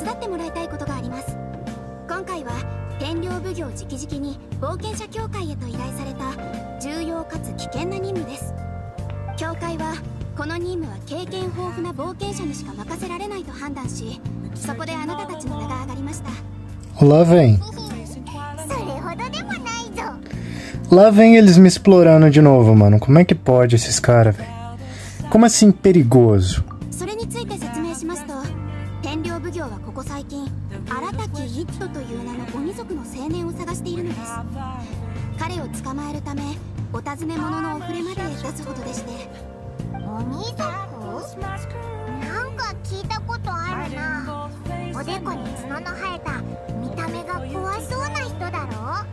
伝ってもらいたいことがあります。今回は天領奉行直々に冒険者協会へと依頼された重要かつ危険な任務です。協会はこの任務は経験豊富な冒険者にしか任せられないと判断し、そこであなたたちの名が挙がりました。 Lá vem. それほどでもないぞ。 Lá vem eles me explorando de novo, mano. Como é que pode esses caras, velho? Como assim perigoso? それについて説明しますと、天領奉行はここ最近荒滝一斗という名の鬼族の青年を探しているのです。彼を捕まえるためお尋ね者のお触れまで出すほどでして。 鬼族？なんか聞いたことあるな。おでこに角の生えた見た目が怖そうな人だろ？ はい、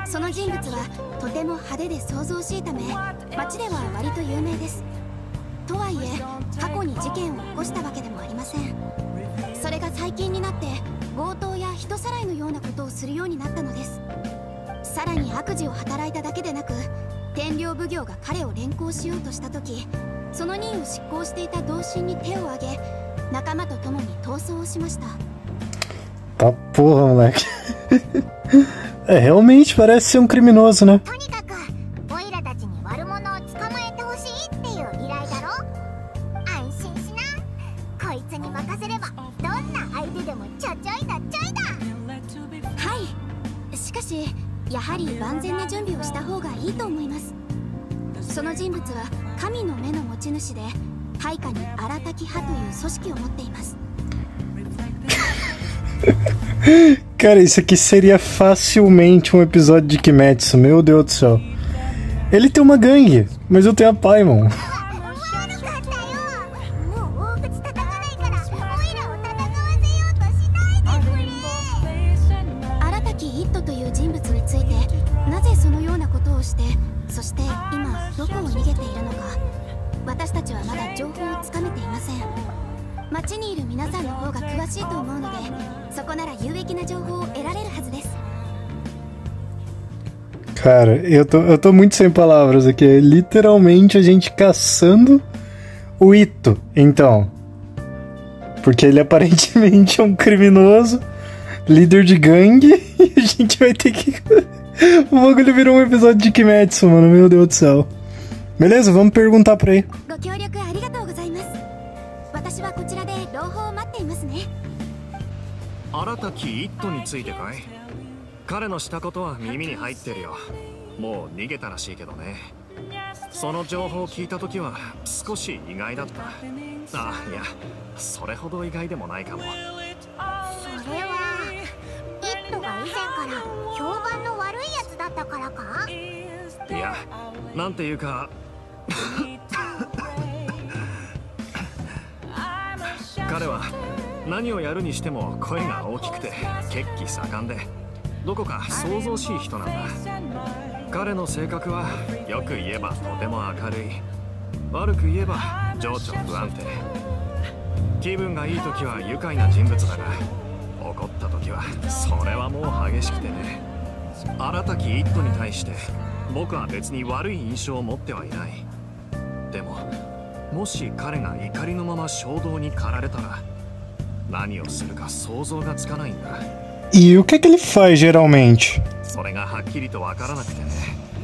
その人物はとても派手で騒々しいため町では割と有名です。とはいえ過去に事件を起こしたわけでもありません。それが最近になって強盗や人さらいのようなことをするようになったのです。さらに悪事を働いただけでなく、天領奉行が彼を連行しようとした時、その任を執行していた同心に手を挙げ、仲間と共に逃走をしました。 Tá porra, moleque. É, realmente parece ser um criminoso, né? とにかくオイラたちに悪者を捕まえてほしいっていう依頼だろ。安心しな。こいつに任せればどんな相手でもちょちょいだちょいだ。 はい、しかしやはり万全な準備をした方がいいと思います。その人物は神の目の持ち主で、配下に荒滝派という組織を持っています。 Cara, isso aqui seria facilmente um episódio de Kimetsu, meu Deus do céu. Ele tem uma gangue, mas eu tenho a Paimon. 悪かったよ。もう大口叩かないからオイラを戦わせようとしないでくれ。 荒滝一斗という人物についてなぜそのようなことをして、そして今どこを逃げているのか、私たちはまだ情報をつかめていません。町にいる皆さんの方が詳しいと思うので、そこなら有益な情報を得られるはずです。 Cara, eu tô muito sem palavras aqui. É literalmente a gente caçando o Ito, então. Porque ele aparentemente é um criminoso, líder de gangue, e a gente vai ter que... O bagulho virou um episódio de Kimetsu, mano. Meu Deus do céu. Beleza, vamos perguntar pra ele. ご協力ありがとうございます。私はこちらで朗報を待っていますね。 荒滝一斗についてかい？彼のしたことは耳に入ってるよ。もう逃げたらしいけどね。その情報を聞いた時は少し意外だった。あ、いや、それほど意外でもないかも。 それはイットが以前から評判の悪いやつだったからか？ いや、なんていうか彼は何をやるにしても声が大きくて血気盛んで、どこか騒々しい人なんだ。彼の性格はよく言えばとても明るい、悪く言えば情緒不安定。気分がいい時は愉快な人物だが、怒った時はそれはもう激しくてね。荒滝一斗に対して僕は別に悪い印象を持ってはいない。でももし彼が怒りのまま衝動に駆られたら何をするか想像がつかないんだ。 E o que é que ele faz geralmente? それがはっきりとわからなくてね。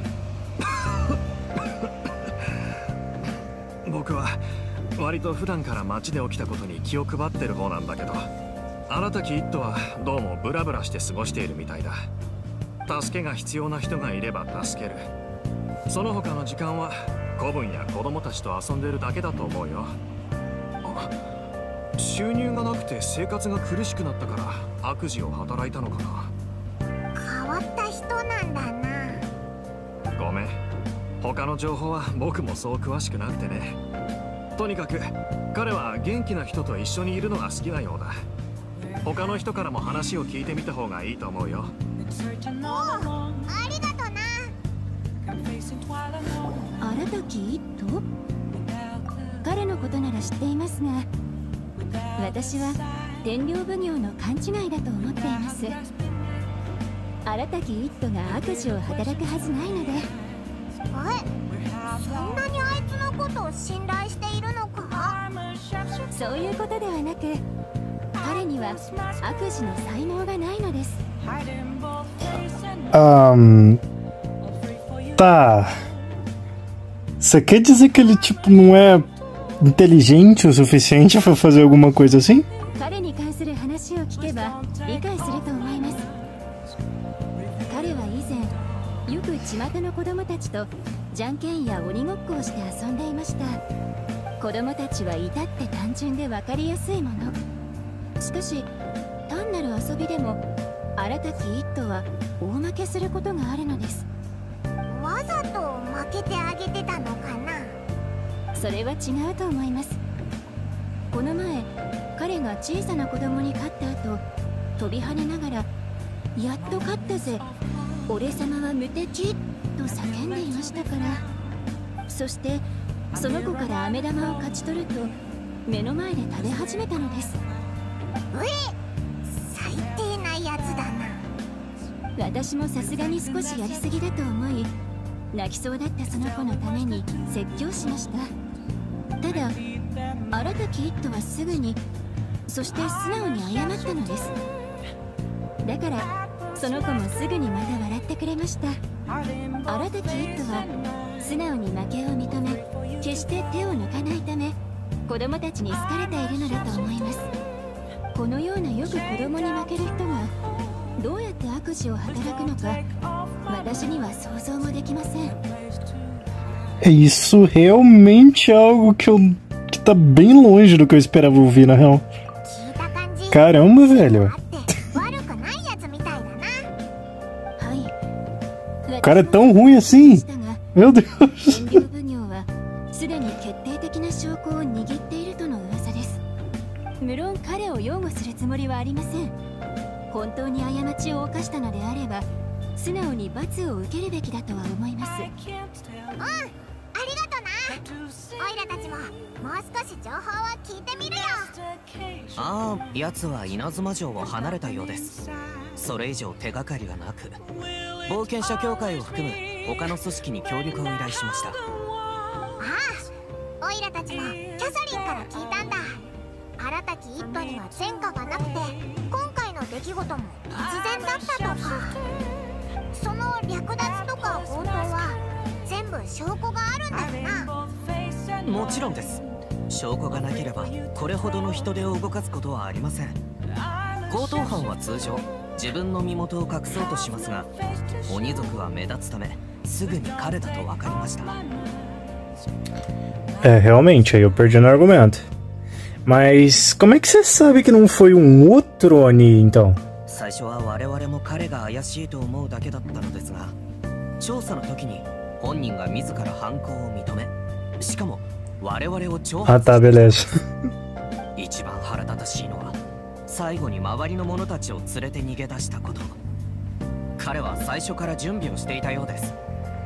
僕は割と普段から街で起きたことに気を配ってる方なんだけど、荒滝一斗はどうもブラブラして過ごしているみたいだ。助けが必要な人がいれば助ける。その他の時間は子分や子供たちと遊んでるだけだと思うよ。あ、収入がなくて生活が苦しくなったから悪事を働いたのかな。 変わった人なんだな。 ごめん、他の情報は僕もそう詳しくなくてね。とにかく彼は元気な人と一緒にいるのが好きなようだ。他の人からも話を聞いてみた方がいいと思うよ。 おう、ありがとな。 荒滝一斗？彼のことなら知っていますが、私は天領奉行の勘違いだと思っています。荒滝一斗が悪事を働くはずないので。 そんなにあいつのことを信頼しているのか？ そういうことではなく、 は悪事の才能がないのです。 Tá. Você quer dizer que ele, tipo, não é inteligente o suficiente pra fazer alguma coisa assim? 彼に関する話を聞けば理解すると思います。彼は以前よく巷の子供たちとじゃんけんや鬼ごっこをして遊んでいました。子供たちは至って単純で分かりやすいもの。しかし単なる遊びでも荒滝一斗は大負けすることがあるのです。 わざと負けてあげてたのかな。 それは違うと思います。この前彼が小さな子供に勝った後、飛び跳ねながら「やっと勝ったぜ、俺様は無敵」と叫んでいましたから。そしてその子から飴玉を勝ち取ると目の前で食べ始めたのです。 最低なやつだな。 私もさすがに少しやりすぎだと思い、泣きそうだったその子のために説教しました。ただ荒滝一斗はすぐに、そして素直に謝ったのです。だからその子もすぐにまた笑ってくれました。荒滝一斗は素直に負けを認め、決して手を抜かないため子供たちに好かれているのだと思います。このようなよく子供に負ける人がどうやって悪事を働くのか、私には想像もできません。 Isso realmente é algo que tá bem longe do que eu esperava ouvir, na real. Caramba, velho. O cara é tão ruim assim? Meu Deus. すでに決定的な証拠を握っているとの噂です。無論彼を擁護するつもりはありません。本当に過ちを犯したのであれば素直に罰を受けるべきだとは思います。 ありがとな。オイラたちももう少し情報を聞いてみるよ。 ああ、奴は稲妻城を離れたようです。それ以上手がかりがなく、冒険者協会を含む他の組織に協力を依頼しました。 オイラたちもキャサリンから聞いたんだ。荒滝一斗には前科がなくて、今回の出来事も突然だったとか。その略奪とか強盗は全部証拠があるんだよな。 もちろんです。証拠がなければこれほどの人手を動かすことはありません。強盗犯は通常自分の身元を隠そうとしますが、鬼族は目立つためすぐに彼だと分かりました。 É, realmente, aí eu perdi no argumento. Mas como é que você sabe que não foi outro Oni, então? 最初は我々も彼が怪しいと思うだけだったのですが、調査の時に本人が自ら犯行を認め、しかも我々を挑発あ、beleza. 一番腹立たしいのは最後に周りの者たちを連れて逃げ出したこと。彼は最初から準備をしていたようです。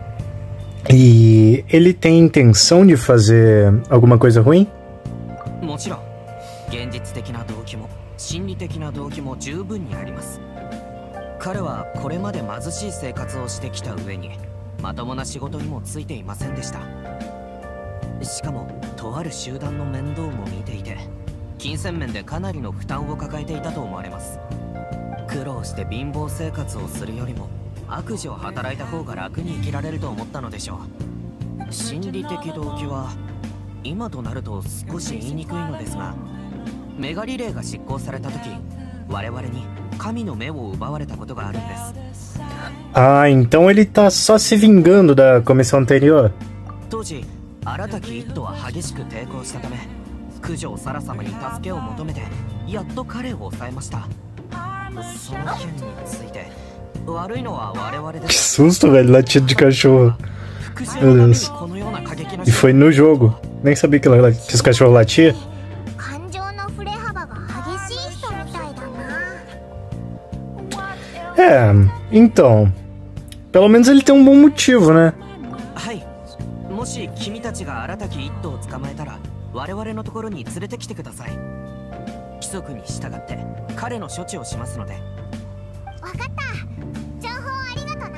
E ele tem intenção de fazer alguma coisa ruim? もちろん現実的な動機も心理的な動機も十分にあります。彼はこれまで貧しい生活をしてきた上にまともな仕事にもついていませんでした。しかもとある集団の面倒も見ていて、金銭面でかなりの負担を抱えていたと思われます。苦労して貧乏生活をするよりも悪事を働いた方が楽に生きられると思ったのでしょう。心理的動機は今となると少し言いにくいのですが、メガリレーが執行された時、我々に神の目を奪われたことがあるんです。 Ah, então ele tá só se vingando da comissão anterior. 当時荒滝一斗は激しく抵抗したため、九条サラ様に助けを求めてやっと彼を抑えました。その件について悪いのは我々で Que susto, velho, latido de cachorro. Meu Deus. E foi no jogo. Nem sabia que esse cachorro latia. 感情の振れ幅が激しい人みたいだな。 É, então. Pelo menos ele tem um bom motivo, né? はい。もし君たちが荒滝一斗を捕まえたら、我々のところに連れてきてください。規則に従って彼の処置をしますので。 わかった。情報ありがとな。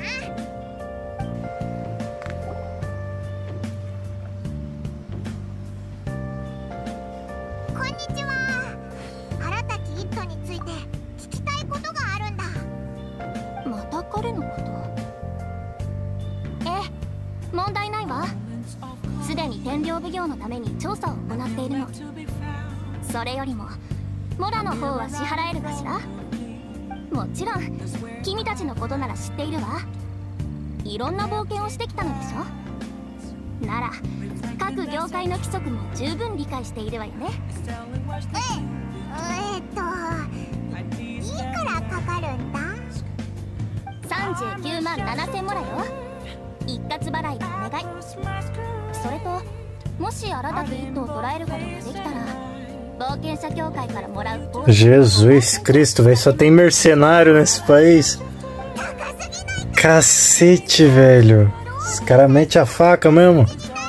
こんにちは。荒滝一斗についわ。すでに天領奉行のために調査を行っているの。それよりもモラの方は支払えるかしら。もちろん君たちのことなら知っているわ。いろんな冒険をしてきたのでしょ。なら各業界の規則も十分理解しているわよね。 いくらかかるんだ ？39万7000モラよ。一括払いでお願い。それともし新たく一頭を捕らえることができたら冒険者協会からもらう報酬。 Jesus Cristo, velho, só tem mercenário nesse país. Cacete, velho. Os caras metem a faca mesmo.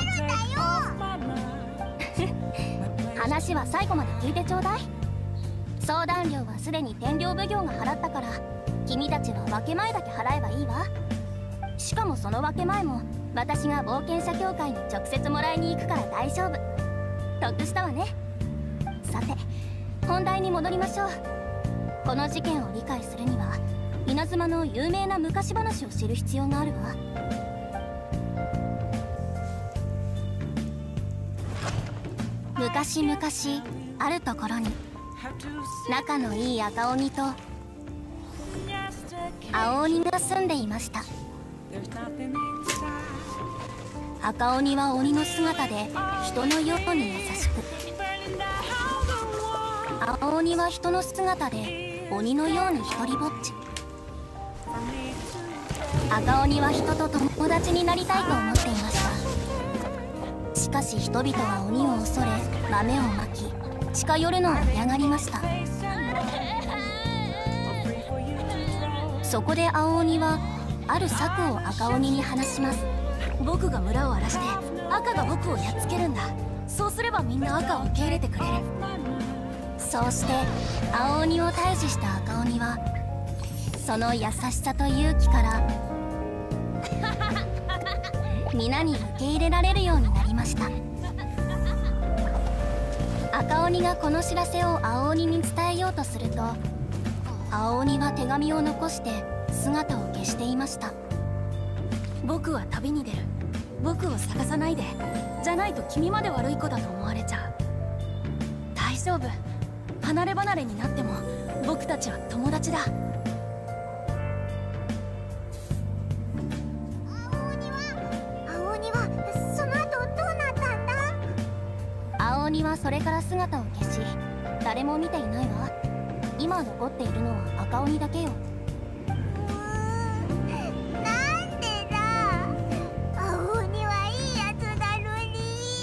話は最後まで聞いてちょうだい。相談料はすでに天領奉行が払ったから君たちは分け前だけ払えばいいわ。しかもその分け前も私が冒険者協会に直接もらいに行くから大丈夫。得したわね。さて本題に戻りましょう。この事件を理解するには稲妻の有名な昔話を知る必要があるわ。昔々あるところに仲のいい赤鬼と青鬼が住んでいました。赤鬼は鬼の姿で人のように優しく、青鬼は人の姿で鬼のように一人ぼっち。赤鬼は人と友達になりたいと思っていました。しかし人々は鬼を恐れ豆をまき近寄るのを嫌がりました。そこで青鬼はある策を赤鬼に話します。僕が村を荒らして赤が僕をやっつけるんだ。そうすればみんな赤を受け入れてくれる。そうして青鬼を退治した赤鬼はその優しさと勇気から皆に受け入れられるようになりました。赤鬼がこの知らせを青鬼に伝えようとすると青鬼は手紙を残して姿を消していました。僕は旅に出る。僕を探さないで。じゃないと君まで悪い子だと思われちゃう。大丈夫。離れ離れになっても僕たちは友達だ。 青鬼はその後どうなったんだ？ 青鬼はそれから姿を消し誰も見ていないわ。今残っているのは赤鬼だけよ。 なんでだ。青鬼はいいやつなのに。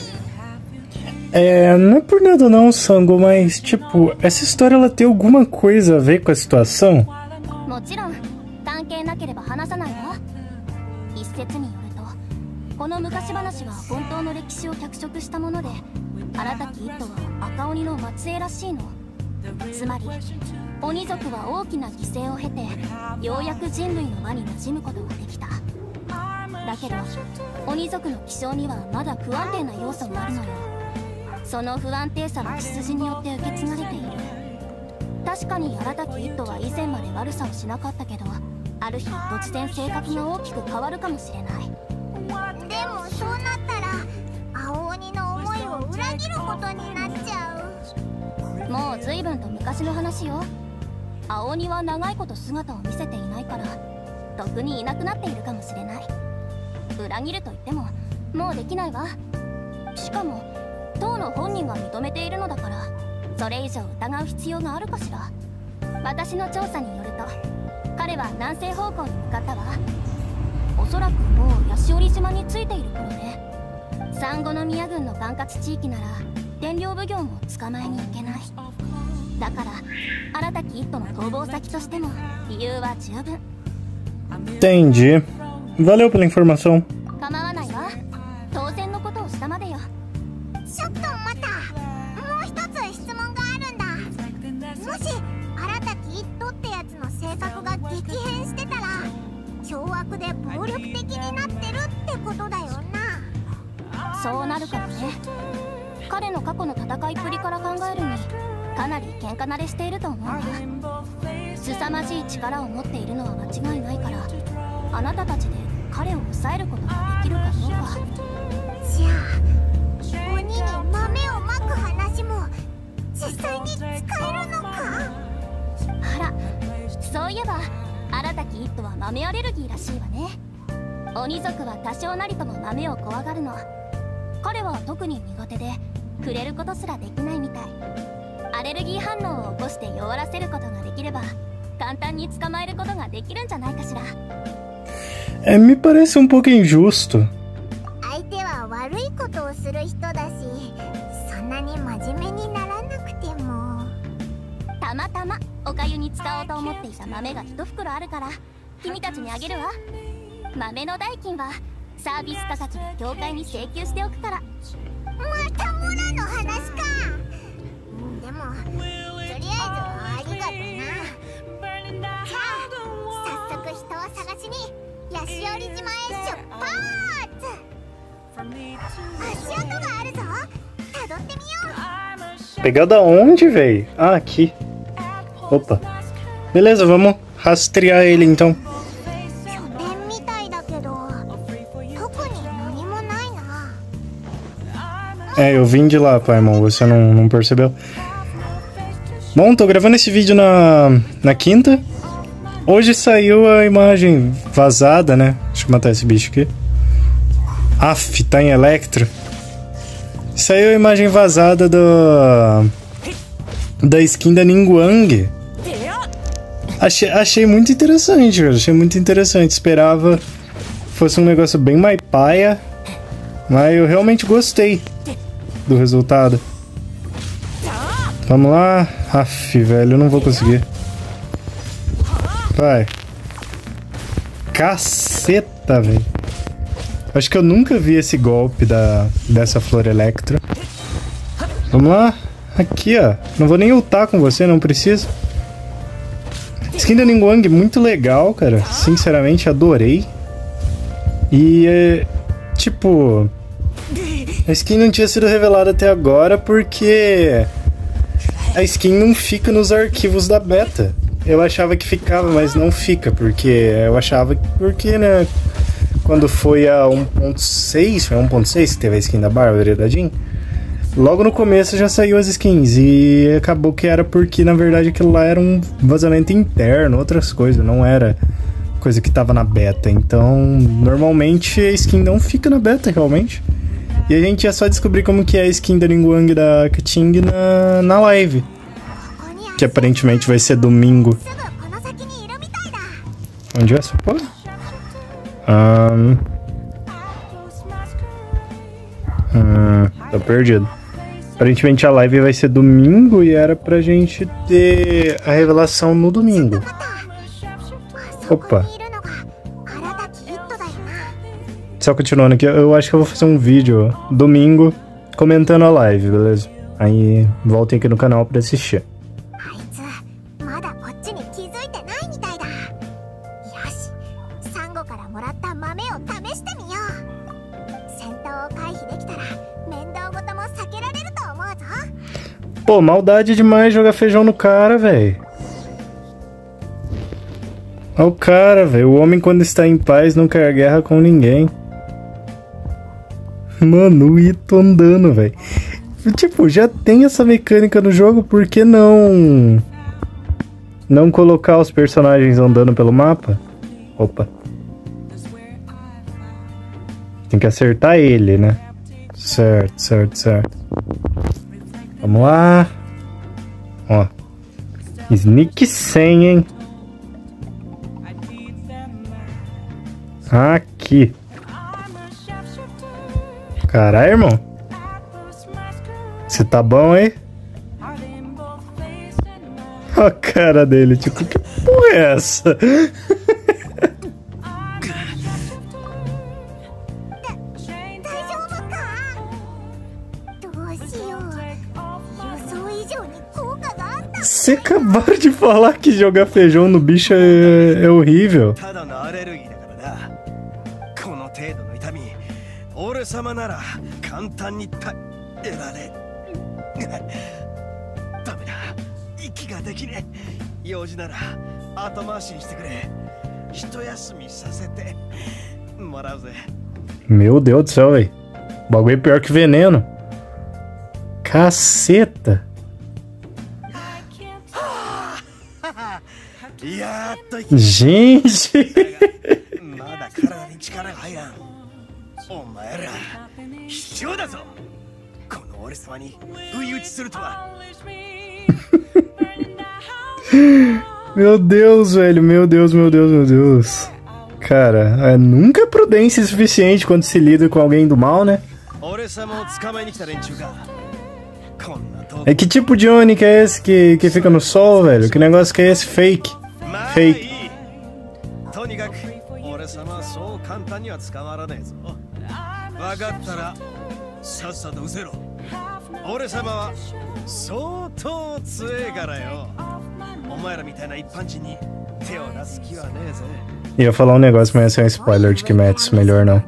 Não é por nada não, Sango, mas, tipo, essa história ela tem alguma coisa a ver com a situação? もちろん関係なければ話さないわ。一説によるとこの昔話は本当の歴史を脚色したもので荒滝一家は赤鬼の末裔らしいの。つまり鬼族は大きな犠牲を経てようやく人類の輪に馴染むことができた。だけど鬼族の気象にはまだ不安定な要素があるのよ。その不安定さは血筋によって受け継がれている。確かに荒滝一家は以前まで悪さをしなかったけどある日突然性格が大きく変わるかもしれない。 でもそうなったら青鬼の思いを裏切ることになっちゃう。 もう随分と昔の話よ。青鬼は長いこと姿を見せていないからとっくにいなくなっているかもしれない。裏切ると言ってももうできないわ。しかも当の本人が認めているのだからそれ以上疑う必要があるかしら。私の調査によると彼は南西方向に向かったわ。おそらくもうヤシオリ島に着いている頃ね。珊瑚宮郡の管轄地域なら天領奉行も捕まえに行けない。だから荒滝一家の逃亡先としても理由は十分。 Entendi. Valeu pela informação. 構わないわ。当然のことをしたまでよ。 ちょっと待った。もう一つ質問があるんだ。もし荒滝一家ってやつの性格が激変してたら凶悪で暴力的になってるってことだよな。 そうなるかもね。彼の過去の戦いっぷりから考えるにかなり喧嘩慣れしていると思うわ。凄まじい力を持っているのは間違いないからあなたたちで彼を抑えることができるかどうか。 じゃあ鬼に豆をまく話も実際に使えるのか。 あら、そういえば荒滝一斗は豆アレルギーらしいわね。鬼族は多少なりとも豆を怖がるの。彼は特に苦手で触れることすらできないみたい。アレルギー反応を起こして弱らせることができれば簡単に捕まえることができるんじゃないかしら。 Me parece um pouco injusto. 相手は悪いことをする人だし、そんなに真面目にならなくても。 たまたまおかゆに使おうと思っていた豆が一袋あるから君たちにあげるわ。豆の代金はサービス価格で協会に請求しておくから。 またモラの話か。でもとりあえずはありがとな。じゃあ早速人を探しにヤシオリ島へ出発。足跡があるぞ、辿ってみよう。 Pegar da onde, véi? Ah, aqui. Opa. Beleza, vamos rastrear ele então. 拠点みたいだけど特に何もないな。 Eu vim de lá, Paimon, você não percebeu? Bom, tô gravando esse vídeo na quinta. Hoje saiu a imagem vazada, né? Deixa eu matar esse bicho aqui. Aff, tá em Electro. Saiu a imagem vazada da skin da Ningguang. Achei muito interessante, cara. Achei muito interessante. Esperava que fosse um negócio bem mais paia, mas eu realmente gostei do resultado. Vamos lá. Aff, velho, eu não vou conseguir. Vai. Caceta, velho. Acho que eu nunca vi esse golpe dessa flor Electro. Vamos lá. Aqui, ó. Não vou nem ultar com você, não preciso. Skin da Ningguang muito legal, cara. Sinceramente, adorei. E, tipo... a skin não tinha sido revelada até agora porque... a skin não fica nos arquivos da beta. Eu achava que ficava, mas não fica, porque... eu achava que... porque, né... quando foi a 1.6, foi a 1.6 que teve a skin da Bárbara e da Jean, logo no começo já saiu as skins, e acabou que era porque, na verdade, aquilo lá era um vazamento interno, outras coisas, não era coisa que tava na beta. Então, normalmente a skin não fica na beta, realmente. E a gente ia só descobrir como que é a skin da Ningguang e da Keqing na live, que aparentemente vai ser domingo. Onde é essa porra? Tô perdido. Aparentemente a live vai ser domingo e era pra gente ter a revelação no domingo. Opa. Só continuando aqui, eu acho que eu vou fazer um vídeo domingo comentando a live, beleza? Aí voltem aqui no canal pra assistir. Pô, maldade demais jogar feijão no cara, velho. Olha o cara, velho. O homem, quando está em paz, não quer guerra com ninguém. Mano, o Ito andando, velho. Tipo, já tem essa mecânica no jogo, por que não colocar os personagens andando pelo mapa? Opa. Tem que acertar ele, né? Certo. Vamos lá. Ó. Sneak 100, hein? Aqui. Caralho, irmão. Você tá bom, hein? Ó a cara dele, tipo, que porra é essa? Você acabaram de falar que jogar feijão no bicho é horrível. Meu Deus do céu, velho. O bagulho é pior que veneno. Caceta. Gente. まだ体に力が入らん。お前ら必要だぞ。この俺様に不意打ちするとは。 Meu Deus, velho. Meu Deus, meu Deus, meu Deus. Cara, nunca é prudência suficiente quando se lida com alguém do mal, né? É que tipo de Oni que é esse que fica no sol, velho? Que negócio que é esse? Fake. Fake. Ia falar um negócio, mas ia ser um spoiler de Kimetsu, melhor não.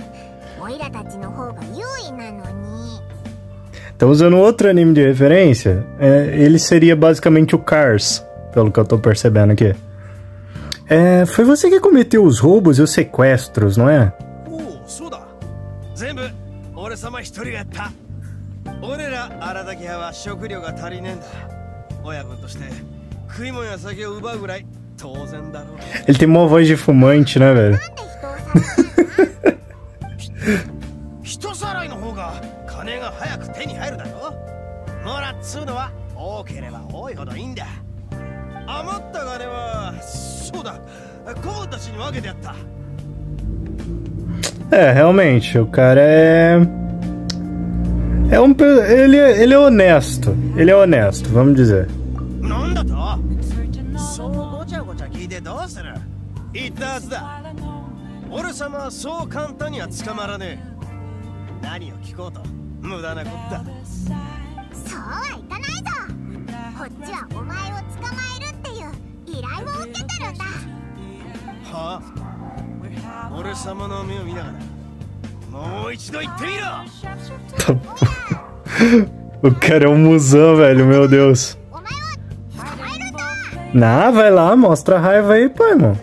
Então, usando outro anime de referência, ele seria basicamente o Cars, pelo que eu tô percebendo aqui. Foi você que cometeu os roubos e os sequestros, não é? Ele tem uma voz de fumante, né, velho? Realmente, o cara ele é honesto. Ele é honesto, vamos dizer. O cara é um musão, velho, meu Deus. Não, vai lá, mostra a raiva aí, pai, irmão.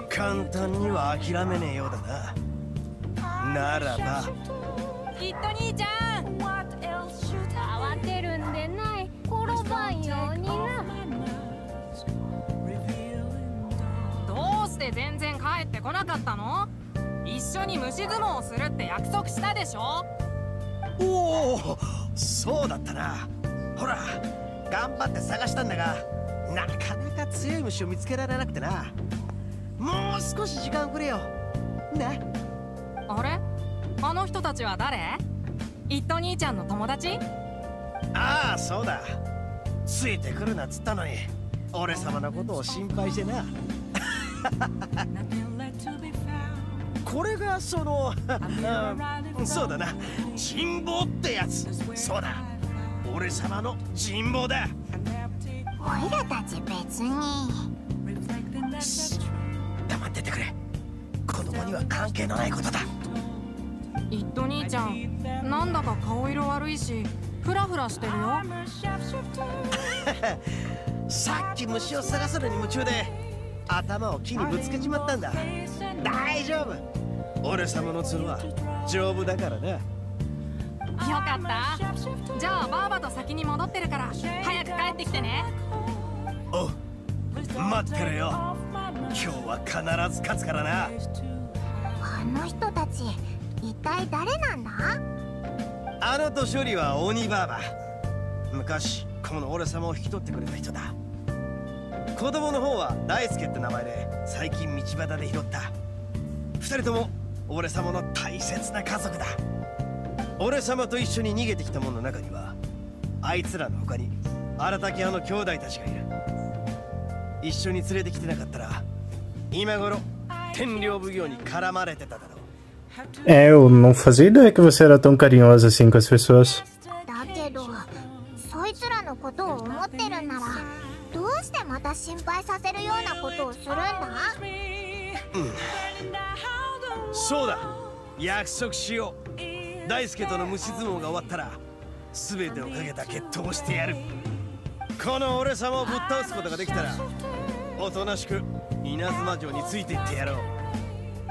Eu não fazia ideia que você era tão carinhosa assim com as pessoas.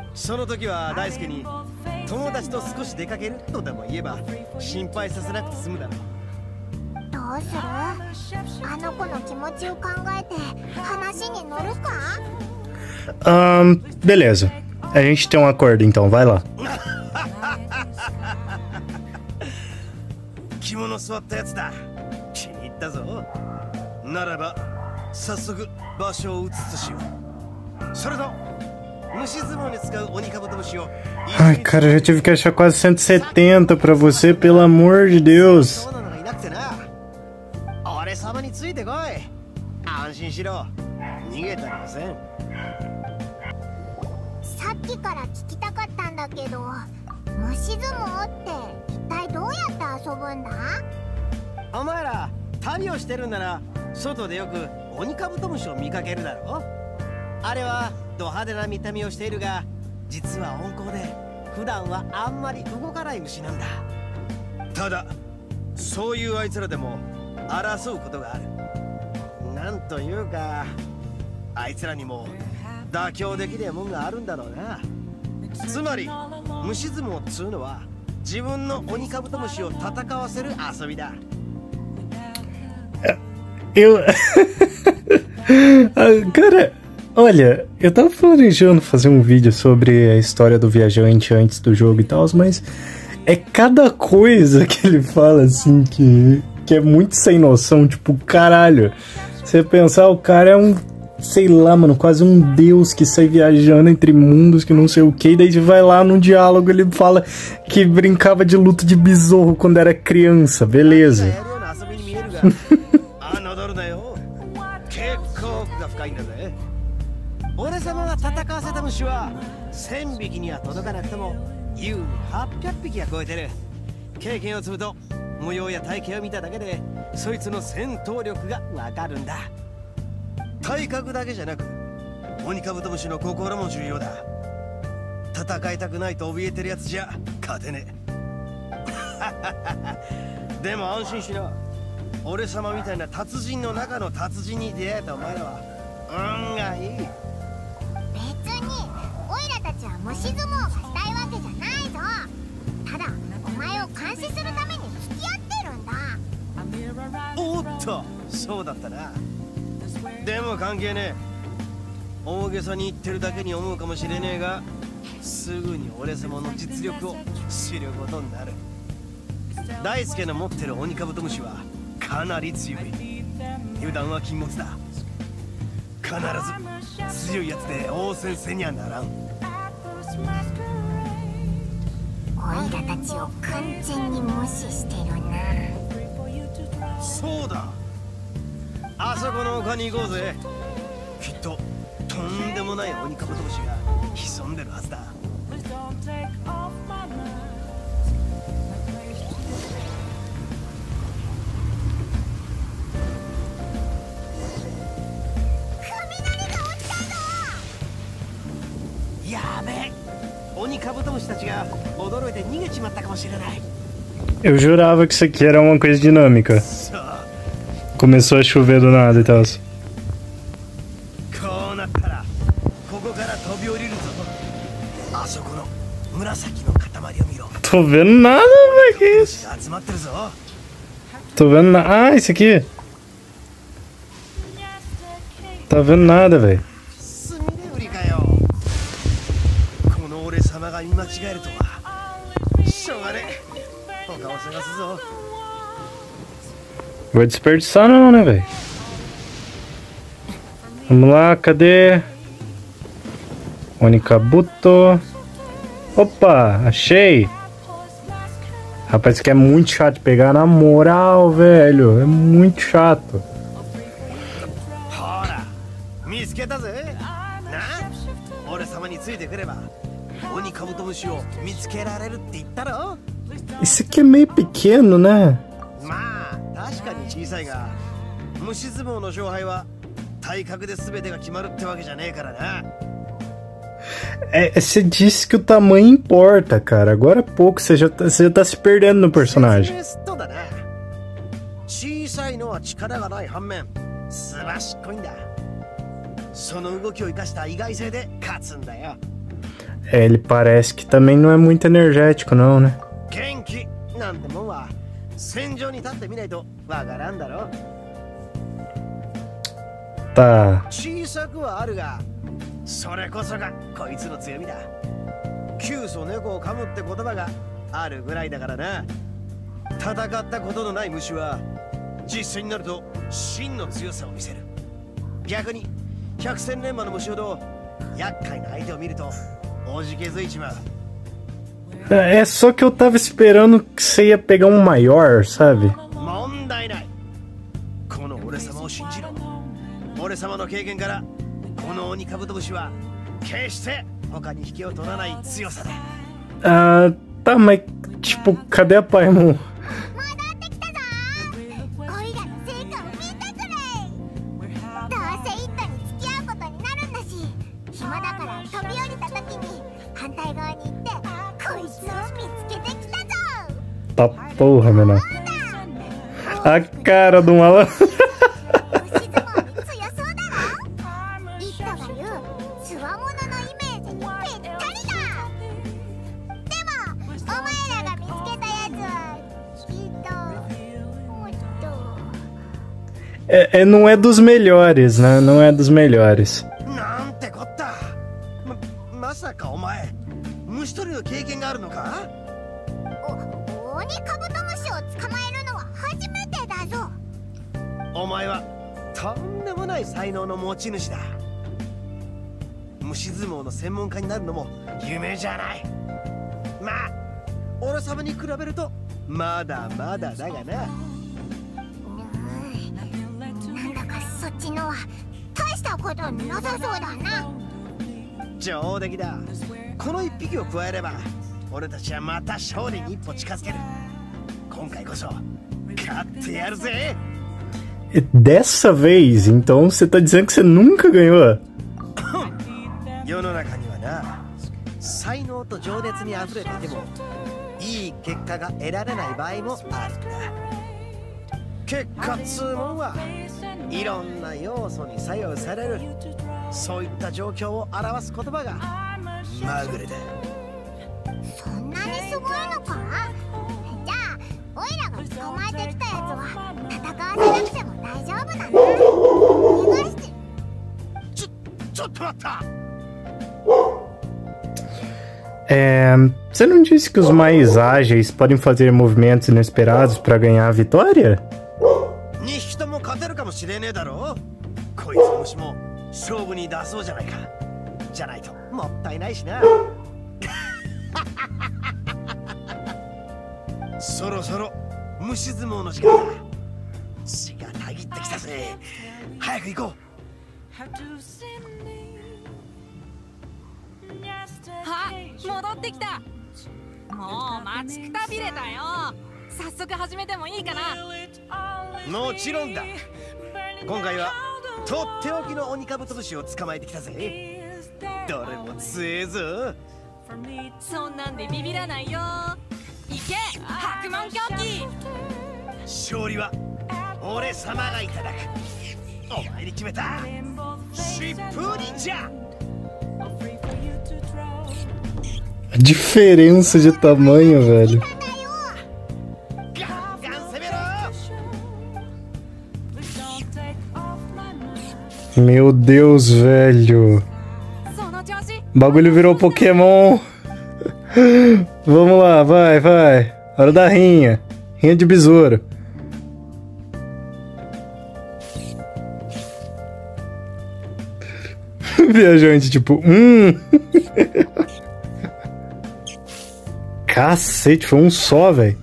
その時は大輔に友達と少し出かけるとでも言えば心配させなくて済むだろう。 どうする？あの子の気持ちを考えて話に乗るか？ Beleza. A gente tem um acordo, então. Vai lá. 着物座ったやつだ。気に入ったぞ。ならば早速場所を移すとしよう。それと虫相撲に使う鬼カブトムシを。 Ai, cara, eu já tive que achar quase 170 pra você, pelo amor de Deus. そうなのがいなくてな。俺様についてこい。安心しろ。逃げたりません。 さっきから聞きたかったんだけど、虫相撲って一体どうやって遊ぶんだ？ お前ら旅をしてるんなら外でよく鬼カブトムシを見かけるだろ。あれはド派手な見た目をしているが、実は温厚で普段はあんまり動かない虫なんだ。ただそういうあいつらでも争うことがある。なんというか、あいつらにも妥協できねえもんがあるんだろうな。つまり虫相撲っつうのは自分の鬼カブトムシを戦わせる遊びだ。 Eu. Cara, olha, eu tava planejando fazer um vídeo sobre a história do viajante antes do jogo e tal, mas é cada coisa que ele fala assim que é muito sem noção. Tipo, caralho, você pensar, o cara é um, sei lá, mano, quase um deus que sai viajando entre mundos, que não sei o que, e daí vai lá no diálogo, ele fala que brincava de luta de besouro quando era criança, beleza. 俺様が戦わせた虫は1000匹には届かなくても優に800匹は超えてる。経験を積むと模様や体型を見ただけでそいつの戦闘力がわかるんだ。体格だけじゃなく鬼カブトムシの心も重要だ。戦いたくないと怯えてるやつじゃ勝てねえ。でも安心しな。俺様みたいな達人の中の達人に出会えたお前らは運がいい。 別にオイラたちは虫相撲がしたいわけじゃないぞ。ただお前を監視するために付き合ってるんだ。 おっと、そうだったな。でも関係ねえ。大げさに言ってるだけに思うかもしれねえが、すぐに俺様の実力を知ることになる。大輔の持ってる鬼カブトムシはかなり強い。油断は禁物だ。必ず強いやつで応戦せにゃならん。 オイラたちを完全に無視してるな。 そうだ、あそこの丘に行こうぜ。きっととんでもない鬼カブトムシが潜んでるはずだ。やべえ、鬼カブトムシたちが驚いて逃げちまったかもしれない。 Eu jurava que isso aqui era uma coisa dinâmica. Começou a chover do nada e tal. Tô vendo nada, velho. Que isso? Tô vendo nada. Ah, esse aqui. Tá vendo nada, velho. Vou desperdiçar não, né, velho? Vamos lá, cadê? Onikabuto. Opa, achei. Rapaz, isso aqui é muito chato de pegar, na moral, velho. É muito chato. Isso aqui é meio pequeno, né? Você disse que o tamanho importa, cara. Agora há pouco você já tá se perdendo no personagem. Ele parece que também não é muito energético, não, né? 元気なんてもんは戦場に立ってみないとわからんだろ。 Tá. 小さくはあるが、それこそがこいつの強みだ。急須猫を噛むって言葉があるぐらいだからな。戦ったことのない虫は実戦になると真の強さを見せる。逆に百戦錬磨の虫ほど厄介な相手を見るとおじけづいちまう。 É só que eu tava esperando que você ia pegar um maior, sabe? 問題ない。この俺様を信じろ。俺様の経験からこの鬼カブトムシは決して他に引けを取らない強さだ。 Ah, tá, mas tipo, cadê a Paimon? 戻ってきたぞ。オイラの成果を見てくれ。どうせ一家に付き合うことになるんだし、暇だから飛び降りた時に反対側に行ってこいつを見つけてきたぞ。 Tá porra, menor. A cara do malandro. 虫相撲に強そうだろ。一家が言うつわもののイメージにぴったりだ。でもお前らが見つけたやつはきっともっと Não é dos melhores, né? Não é dos melhores. なんてこった。まさかお前虫取りの経験があるのか。 鬼カブトムシを捕まえるのは初めてだぞ。 お前はとんでもない才能の持ち主だ。虫相撲の専門家になるのも夢じゃない。まあ俺様に比べるとまだまだだがな。 なんだかそっちのは大したことなさそうだな。 上出来だ。この一匹を加えれば俺たちはまた勝利に一歩近づける。今回こそ勝ってやるぜ。 Dessa vez, então você tá dizendo que você nunca ganhou? 世の中にはな、才能と情熱にあふれていてもいい結果が得られない場合もあるんだ。結果っつうもんはいろんな要素に左右される。そういった状況を表す言葉がまぐれだ。 そんなにすごいのか。じゃあオイラが捕まえてきたやつは戦わせなくても大丈夫だな。お願いして。 ちょっと待った。 Você não disse que os mais ágeis podem fazer movimentos inesperados para ganhar a vitória? 2匹とも勝てるかもしれねえだろ。こいつの虫も勝負に出そうじゃないか。じゃないともったいないしな。そろそろ虫相撲の時間だ。血がたぎってきたぜ。早く行こう。 あ、戻ってきた。もう待ちくたびれたよ。早速始めてもいいかな。 もちろんだ。今回はとっておきの鬼カブトムシを捕まえてきたぜ。どれも強えぞ。 そんなんでビビらないよ。行け、白門狂気。 勝利は俺様がいただく。お前に決めた。疾風忍者。 A diferença de tamanho, velho. Meu Deus, velho. O bagulho virou Pokémon. Vamos lá, vai, vai. Hora da rinha. Rinha de besouro. Viajante, tipo, Cacete, foi um só, velho.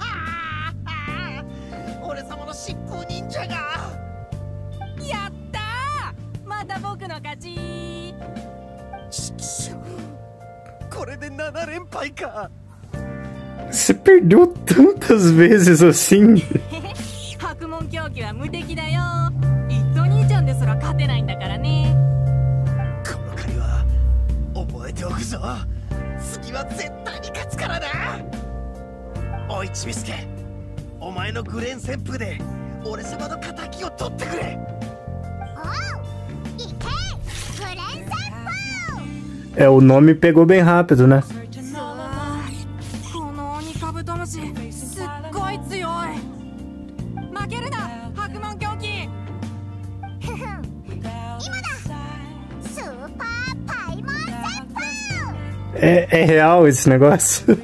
Você perdeu tantas vezes assim. 白門狂気は無敵だよ。一頭兄ちゃんですら勝てないんだからね。 この借りは覚えておくぞ。次は絶対に勝つからな。おいちびすけ、お前のグレン旋風で俺様の敵を取ってくれ。 おう、行けグレン旋風。 É, o nome pegou bem rápido, né? この鬼カブトムシすっごい強い。負けるな白門狂気。 ふふん、今だ。スーパーパイモン旋風。 É real esse negócio?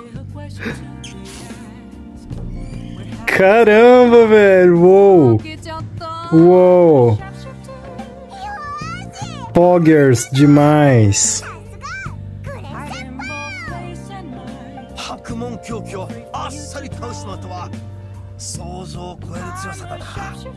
Caramba, velho! Uou! 負けちゃった。 Uou! Poggers demais! 白門狂気をあっさり倒すのとは想像を超える強さだな。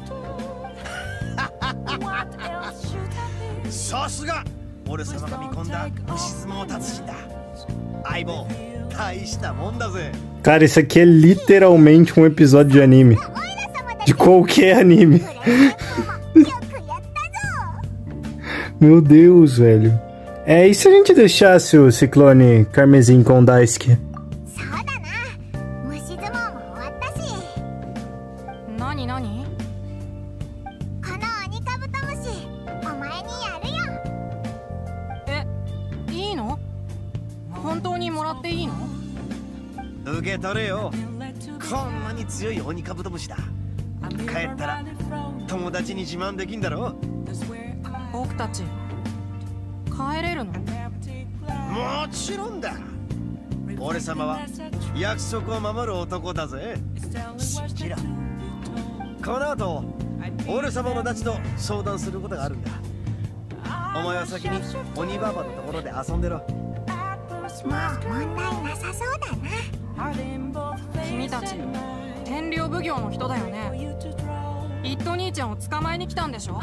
さすが俺様が見込んだ虫相撲達人だ。相棒、大したもんだぜ。 Cara, isso aqui é literalmente um episódio de anime. De qualquer anime. Meu Deus, velho. É, e se a gente deixasse o Ciclone Carmesim com o Daisuke? そうだな。虫相撲も終わったし。 何何？ この鬼カブトムシ、お前にやるよ。 え、いいの？本当にもらっていいの？ 受け取れよ。こんなに強い鬼カブトムシだ。帰ったら友達に自慢できんだろ。 僕たち帰れるの？ もちろんだ。俺様は約束を守る男だぜ。信じろ。この後俺様のダチと相談することがあるんだ。お前は先に鬼ババのところで遊んでろ。 もう問題なさそうだな。 君たち天領奉行の人だよね。イット兄ちゃんを捕まえに来たんでしょ？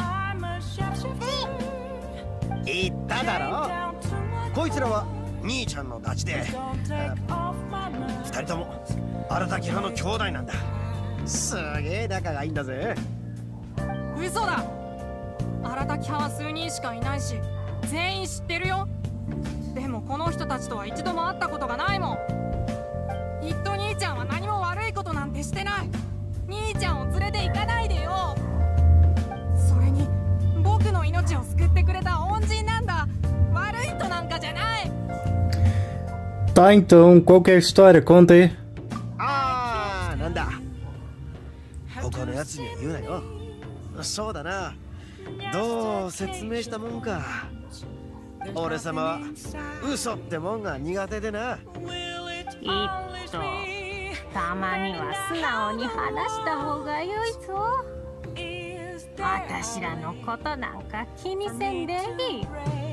言っただろ。こいつらは兄ちゃんのダチで、二人とも荒滝派の兄弟なんだ。すげえ仲がいいんだぜ。 嘘だ。荒滝派は数人しかいないし全員知ってるよ。でもこの人たちとは一度も会ったことがないもん。イット兄ちゃんは何も悪いことなんてしてない。兄ちゃんを連れて行かないでよ。それに僕の命を救ってくれた恩人なんだ。悪い人なんかじゃない。 Tá, então, qual que é a história? Conta aí. ああ、なんだ。他のやつには言うなよ。そうだな。どう説明したもんか。俺様は嘘ってもんが苦手でな。 たまには素直に話した方がよいぞ。私らのことなんか気にせんでいい。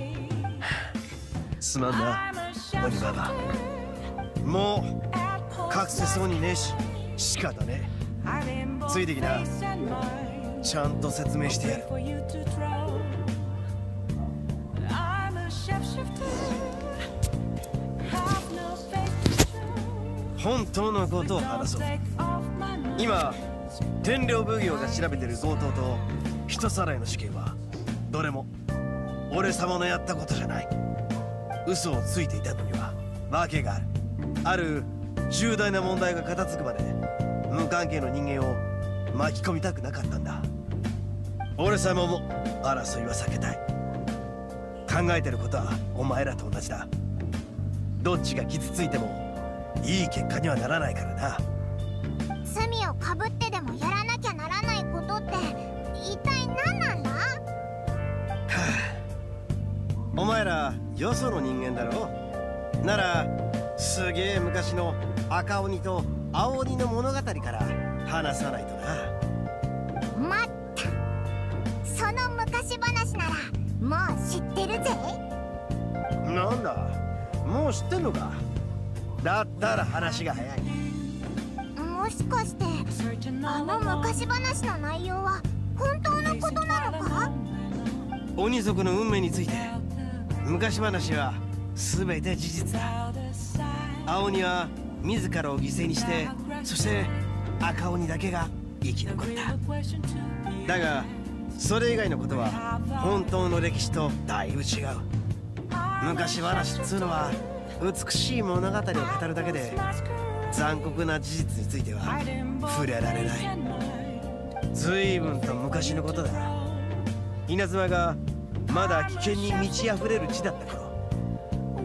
すまんな、鬼ババ。もう隠せそうにねえし仕方ねえ。ついてきな。ちゃんと説明してやる。本当のことを話そう。今天領奉行が調べてる強盗と人さらいの事件はどれも俺様のやったことじゃない。嘘をついていたのには訳がある。ある重大な問題が片付くまで無関係の人間を巻き込みたくなかったんだ。俺様も争いは避けたい。考えてることはお前らと同じだ。どっちが傷ついてもいい結果にはならないからな。 罪をかぶってでもやらなきゃならないことって一体何なんだ？ お前らよその人間だろ。ならすげえ昔の赤鬼と青鬼の物語から話さないとな。 まった、その昔話ならもう知ってるぜ。 なんだ、もう知ってんのか。だったら話が早い。 もしかしてあの昔話の内容は本当のことなのか？ 鬼族の運命について昔話は全て事実だ。青鬼は自らを犠牲にして、そして赤鬼だけが生き残った。だがそれ以外のことは本当の歴史とだいぶ違う。昔話っつうのは美しい物語を語るだけで残酷な事実については触れられない。随分と昔のことだ。稲妻がまだ危険に満ち溢れる地だった頃、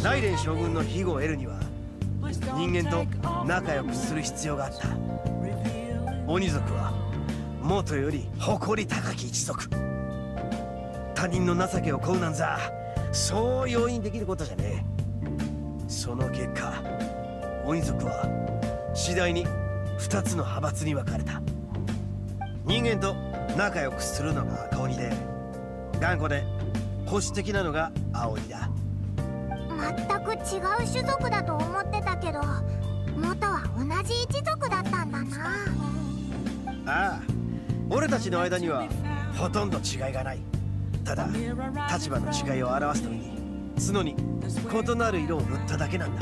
大連将軍の庇護を得るには人間と仲良くする必要があった。鬼族は元より誇り高き一族。他人の情けを請うなんざそう容易にできることじゃねえ。その結果鬼族は次第に2つの派閥に分かれた。人間と仲良くするのが赤鬼で、頑固で保守的なのが青鬼だ。 全く違う種族だと思ってたけど、元は同じ一族だったんだな。 ああ、俺たちの間にはほとんど違いがない。ただ立場の違いを表すために角に異なる色を塗っただけなんだ。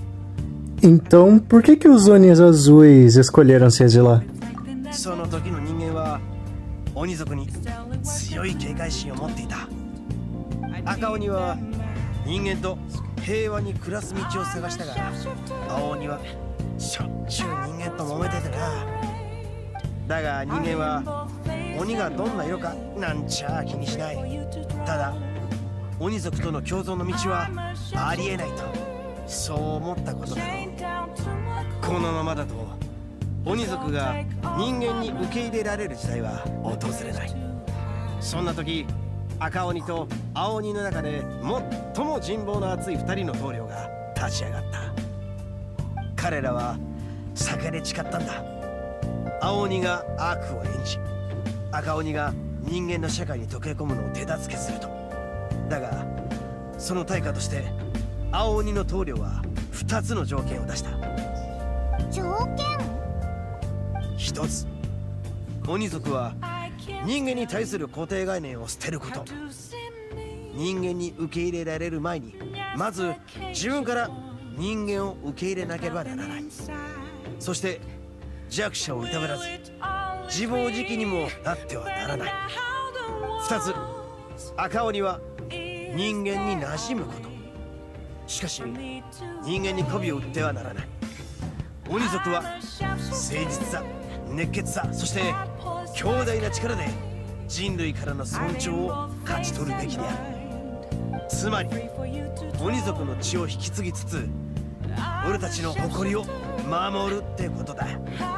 Então, por que os Onis azuis escolheram ser de lá? その時の人間は鬼族に強い警戒心を持っていた。赤鬼は人間と平和に暮らす道を探したが、青鬼はしょっちゅう人間と揉めててな。だが人間は鬼がどんな色かなんちゃ気にしない。ただ鬼族との共存の道はありえないと、そう思ったことだろう。このままだと鬼族が人間に受け入れられる時代は訪れない。そんな時、赤鬼と青鬼の中で最も人望の厚い2人の棟梁が立ち上がった。彼らは酒で誓ったんだ。青鬼が悪を演じ、赤鬼が人間の社会に溶け込むのを手助けすると。だがその対価として青鬼の棟梁は2つの条件を出した。 条件？ 一つ、鬼族は人間に対する固定概念を捨てること。人間に受け入れられる前にまず自分から人間を受け入れなければならない。そして弱者をいたぶらず自暴自棄にもなってはならない。二つ、赤鬼は人間に馴染むこと。しかし人間に媚びを売ってはならない。鬼族は誠実さ、熱血さ、そして強大な力で人類からの尊重を勝ち取るべきである。つまり鬼族の血を引き継ぎつつ俺たちの誇りを守るってことだ。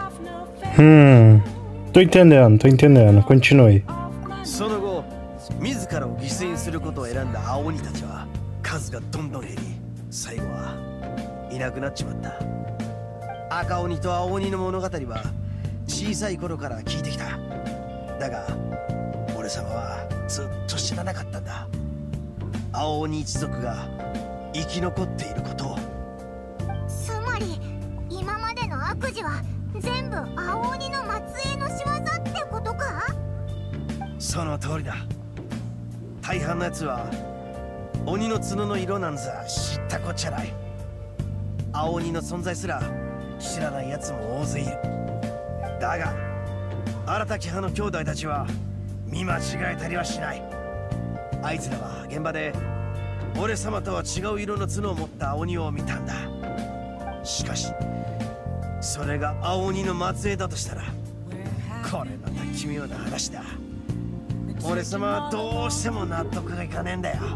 Tô entendendo. Continue. その後、自らを犠牲にすることを選んだ青鬼たちは数がどんどん減り、最後はいなくなっちまった。赤鬼と青鬼の物語は小さい頃から聞いてきた。だが俺様はずっと知らなかったんだ。青鬼一族が生き残っていることを。 つまり今までの悪事は全部青鬼の末裔の仕業ってことか？ その通りだ。大半のやつは鬼の角の色なんざ知ったこっちゃない。青鬼の存在すら知らないやつも大勢いる。だが荒滝派の兄弟たちは見間違えたりはしない。あいつらは現場で俺様とは違う色の角を持った鬼を見たんだ。しかしそれが青鬼の末裔だとしたらこれまた奇妙な話だ。俺様はどうしても納得がいかねえんだよ。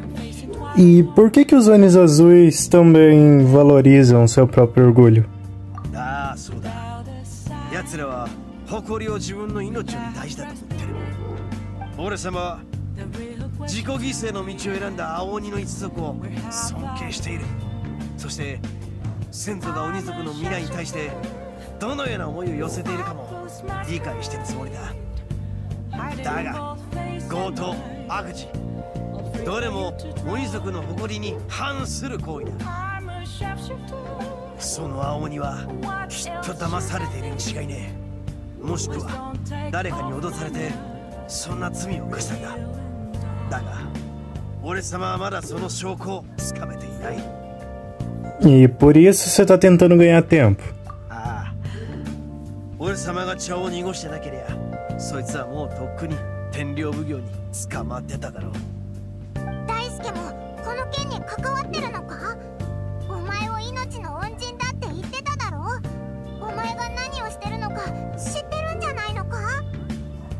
E por que os Onis azuis também valorizam seu próprio orgulho? ああ、そうだ。奴らは誇りを自分の命より大事だと思ってる。俺様は自己犠牲の道を選んだ青鬼の一族を尊敬している。そして先祖が鬼族の未来に対してどのような思いを寄せているかも理解してるつもりだ。だが強盗、悪事、どれも鬼族の誇りに反する行為だ。その青鬼はきっと騙されているに違いねえ。もしくは誰かに脅されてそんな罪を犯したんだ。だが俺様はまだその証拠をつかめていない。 E por isso você tá tentando ganhar tempo. ああ、俺様が茶を濁してなければそいつはもうとっくに天領奉行に捕まってただろう。 大輔もこの件に関わってるのか？お前を命の恩人だって言ってただろ？お前が何をしてるのか知ってるんじゃないのか？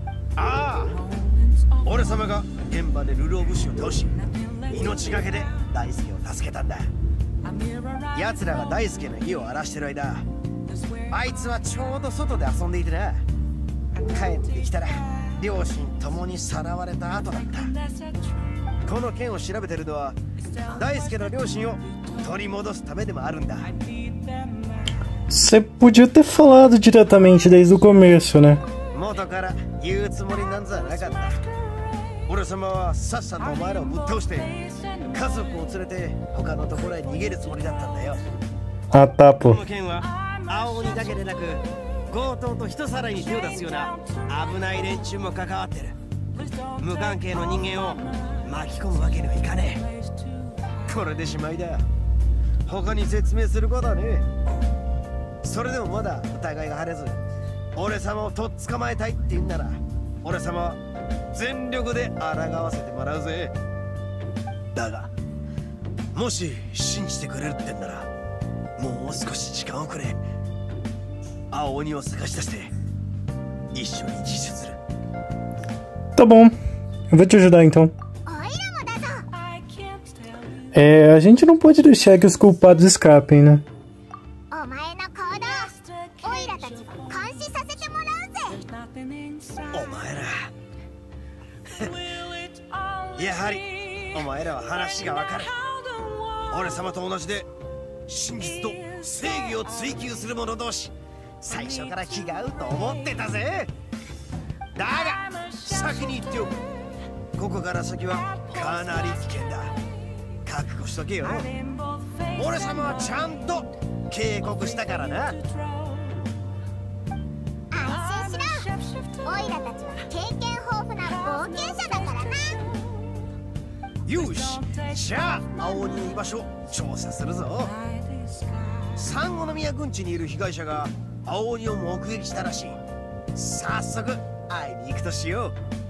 ああ、俺様が現場で流浪武士を倒し命がけで大輔を助けたんだ。奴らが大輔の家を荒らしてる間、あいつはちょうど外で遊んでいてな。帰ってきたら両親ともにさらわれた後だった。この件を調べてるのは大輔の両親を取り戻すためでもあるんだ。 Você podia ter falado diretamente desde o começo, né? 元から言うつもりなんざなかった。俺様はさっさとお前らをぶっ倒して家族を連れて他のところへ逃げるつもりだったんだよ。 Ah, tá, こ pô. の件は青鬼だけでなく強盗と人さらいに手を出すような危ない連中も関わってる。無関係の人間を巻き込むわけにはいかねえ。これでしまいだ。他に説明することはねえ。それでもまだ疑いが晴れず俺様をとっ捕まえたいって言うんなら俺様は全力で抗わせてもらうぜ。だがもし信じてくれるってんならもう少し時間をくれ。青鬼を探し出して一緒に自首する。 Tá bom, eu vou te ajudar então. おいらもだぞ。 É, a gente não pode deixar que os culpados escapem, né? お前の行動おいらたちは監視させてもらうぜ。 お前らやはりお前らは話がわかる。俺様と同じで真実と正義を追求する者同士、最初から気が合うと思ってたぜ。だが先に言っておく、ここから先はかなり危険だ。覚悟しとけよ。俺様はちゃんと警告したからな。 安心しろ。おいらたちは経験豊富な冒険者だからな。 よし、じゃあ青鬼の居場所を調査するぞ。三五宮郡地にいる被害者が青鬼を目撃したらしい。早速会いに行くとしよう。